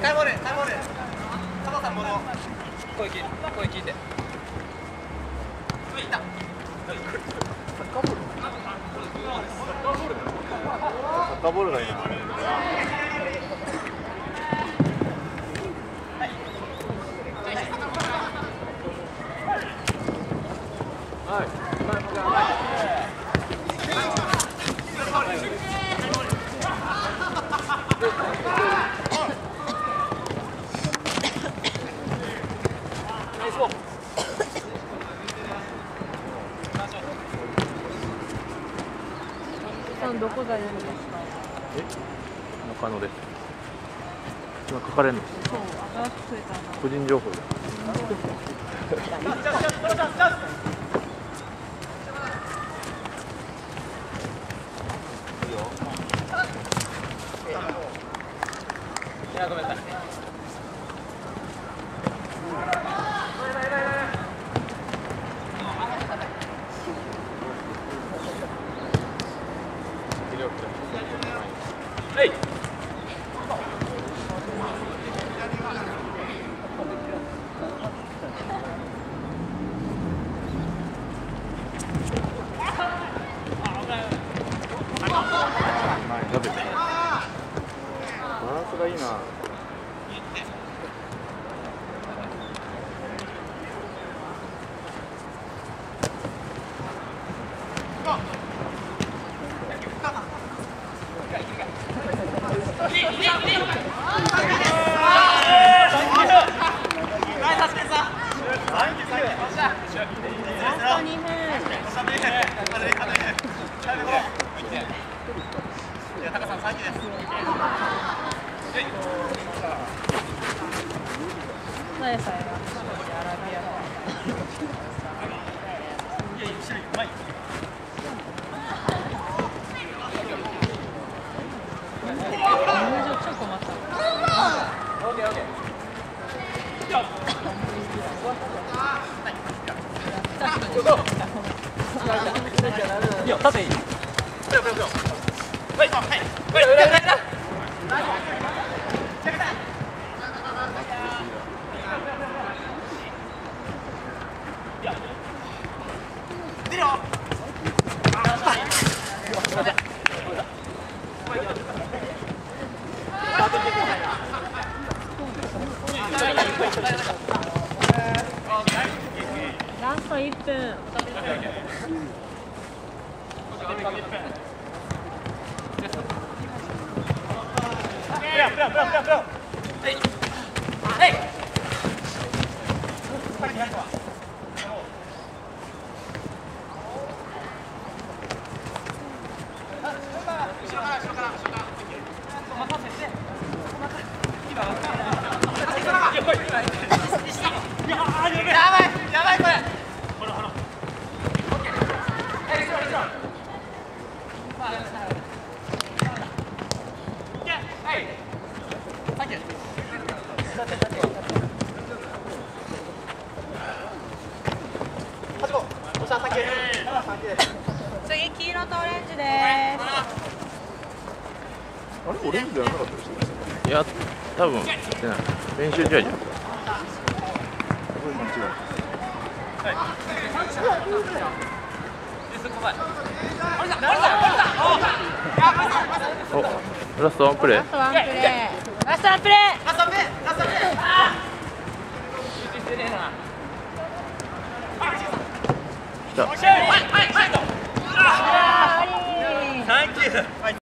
タイボールタイボール加藤さんボールを声聞いていったサッカーボールサッカーボールがいいな。はい。 さんどこがいるんですか？ 中野です。今書かれるの。 そう、新しく増えたな。 個人情報で。 いや、ごめんなさい。はい。 食べて。バランスがいいな。 高さん3期です。 さやさやがアラビア。 いや、後ろにうまい。 入場ちょっと待った。 オッケーオッケー。いや、縦いい。はい、はい、はい、出るよ。 ラスト1分。次、黄色とオレンジです。 あれオレンジじゃなかったでしょ。いや、多分練習試合じゃん。これ間違い。お、ラストワンプレー。 ラストワンプレー。ラストワンプレー。 ラストワンプレー。ラストワンプレー。 来た。 サンキュー。